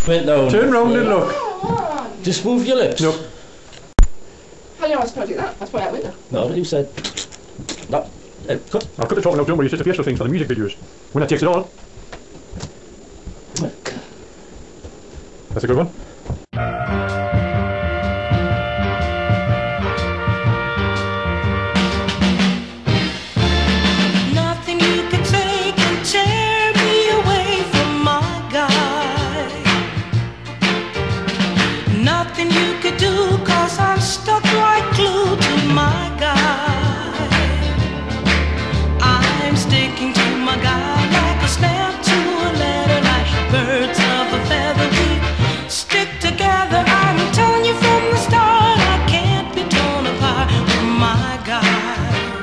Went down. Turn round and look. Just move your lips. No. How do you want to do that? That's why I went there. No, but you said. No. Cut. I'll cut the talking out, don't worry, it's just a facial thing for the music videos. When that takes it all. That's a good one. Nothing you could take and tear me away from my guy. Nothing you could do, 'cause I'm stuck like glue to my guy. I'm sticking to my guy like a snap to a letter, like birds of a feather. We stick together. I'm telling you from the start, I can't be torn apart from my guy.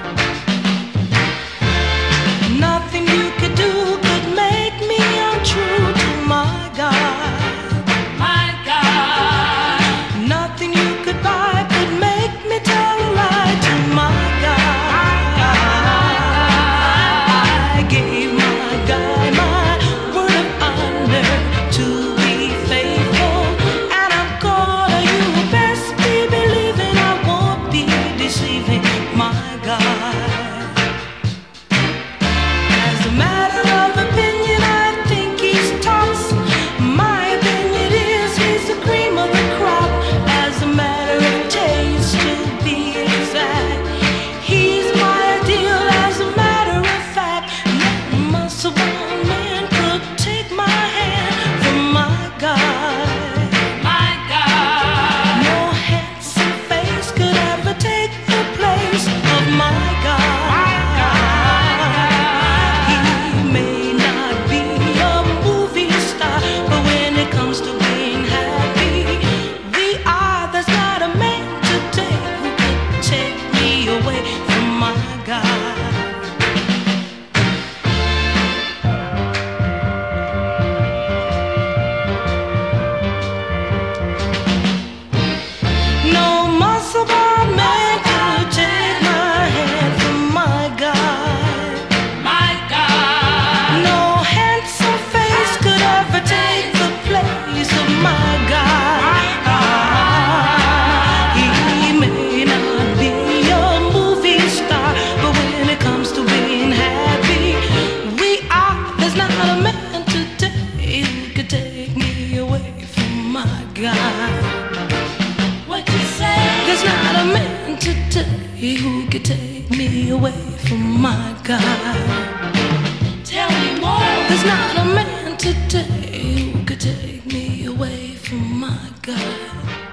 Nothing you could do could make me untrue to my guy. My guy. Nothing you could buy could make me tell a lie to my guy. I gave my guy my word of honor to be faithful, and I'm gonna, you best be believing I won't be deceiving my guy. As a matter of opinion, I think he's tops. My opinion is he's the cream of the crop. As a matter of taste, to be exact, he's my ideal. As a matter of fact, no muscle bound man could take my hand from my guy. My guy. No handsome face could ever take the place of my guy. He may not be a movie star, but when it comes to being happy, we are. There's not a man today who could take me away from my guy. No muscle bound man could take my hand from my guy. My guy. No handsome face could ever take the place of my guy. He may not be a movie star, but when it comes to being happy, we are. There's not a man today who could take me away from my guy. What you say? There's not a man today who could take me away from my guy. Tell me more. There's not a man today who could take me away from my guy.